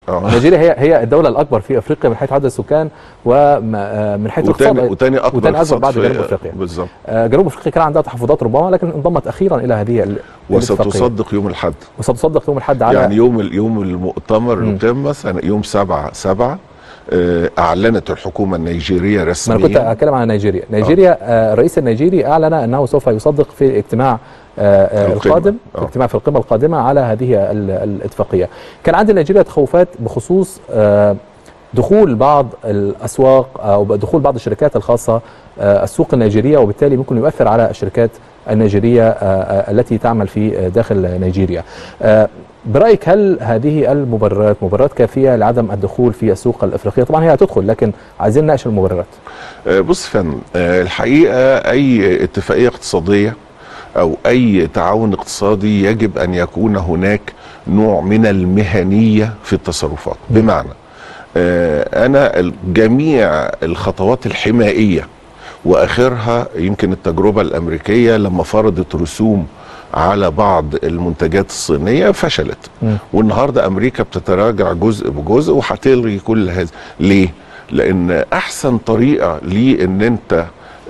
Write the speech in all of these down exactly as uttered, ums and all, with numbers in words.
آه. نيجيريا هي هي الدوله الاكبر في افريقيا من حيث عدد السكان ومن حيث الاقتصاد، وتاني اكبر وتاني اكبر بعد جنوب افريقيا. بالظبط. جنوب افريقيا كان عندها تحفظات ربما، لكن انضمت اخيرا الى هذه وستصدق يوم الاحد وستصدق يوم الاحد على يعني يوم يوم المؤتمر القمه يوم سبعة سبعة اعلنت الحكومه النيجيريه رسميا. ما انا كنت اتكلم عن نيجيريا. نيجيريا آه. الرئيس النيجيري اعلن انه سوف يصدق في الاجتماع آه القادم آه. اجتماع في القمه القادمه على هذه الاتفاقيه. كان عند نيجيريا تخوفات بخصوص آه دخول بعض الاسواق او دخول بعض الشركات الخاصه آه السوق النيجيريه، وبالتالي ممكن يؤثر على الشركات النيجيريه آه التي تعمل في داخل نيجيريا. آه برأيك هل هذه المبررات مبررات كافية لعدم الدخول في السوق الأفريقية؟ طبعا هي هتدخل، لكن عايزين نناقش المبررات. بص فن الحقيقة أي اتفاقية اقتصادية أو أي تعاون اقتصادي يجب أن يكون هناك نوع من المهنية في التصرفات. بمعنى أنا جميع الخطوات الحمائية وآخرها يمكن التجربة الأمريكية لما فرضت رسوم على بعض المنتجات الصينية فشلت. م. والنهاردة أمريكا بتتراجع جزء بجزء وهتلغي كل هذا. ليه؟ لأن أحسن طريقة لأن أنت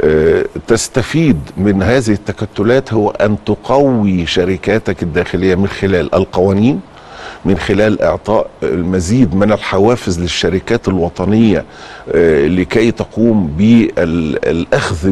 تستفيد من هذه التكتلات هو أن تقوي شركاتك الداخلية من خلال القوانين، من خلال إعطاء المزيد من الحوافز للشركات الوطنية لكي تقوم بالأخذ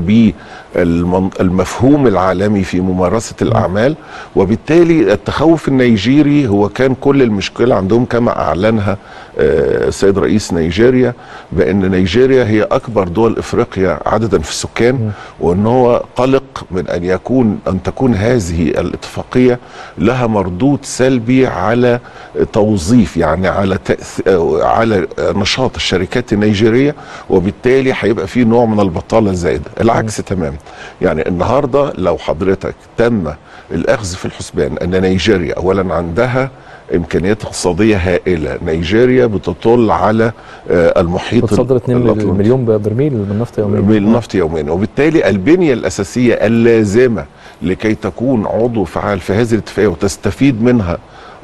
بالمفهوم العالمي في ممارسة الأعمال. وبالتالي التخوف النيجيري هو كان كل المشكلة عندهم كما أعلنها السيد رئيس نيجيريا بأن نيجيريا هي أكبر دول إفريقيا عددا في السكان، وأن هو قلق من أن يكون أن تكون هذه الاتفاقية لها مردود سلبي على توظيف يعني على على نشاط الشركات النيجيرية، وبالتالي هيبقى في نوع من البطالة الزائدة. العكس تماما. يعني النهارده لو حضرتك تم الأخذ في الحسبان أن نيجيريا أولا عندها إمكانيات اقتصادية هائلة، نيجيريا بتطل على المحيط بتصدر اتنين مليون برميل من النفط يوميا من النفط يوميا، وبالتالي البنية الأساسية اللازمة لكي تكون عضو فعال في هذه الاتفاقية وتستفيد منها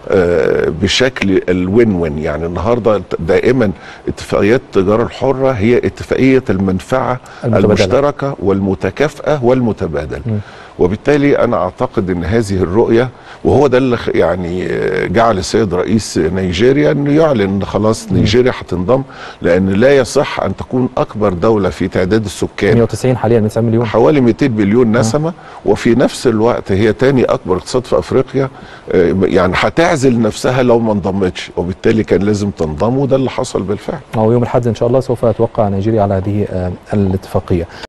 بشكل الوين وين. يعني النهارده دائما اتفاقيات التجاره الحره هي اتفاقيه المنفعه المتبادلة. المشتركه والمتكافئه والمتبادله. م. وبالتالي انا اعتقد ان هذه الرؤيه وهو ده اللي يعني جعل السيد رئيس نيجيريا انه يعلن ان خلاص نيجيريا هتنضم، لان لا يصح ان تكون اكبر دوله في تعداد السكان مية وتسعين حاليا من تسعين مليون حوالي مئتين مليون نسمه. م. وفي نفس الوقت هي تاني اكبر اقتصاد في افريقيا، يعني هتعزل نفسها لو ما انضمتش، وبالتالي كان لازم تنضم، وده اللي حصل بالفعل. ويوم الاحد ان شاء الله سوف توقع نيجيريا على هذه الاتفاقيه.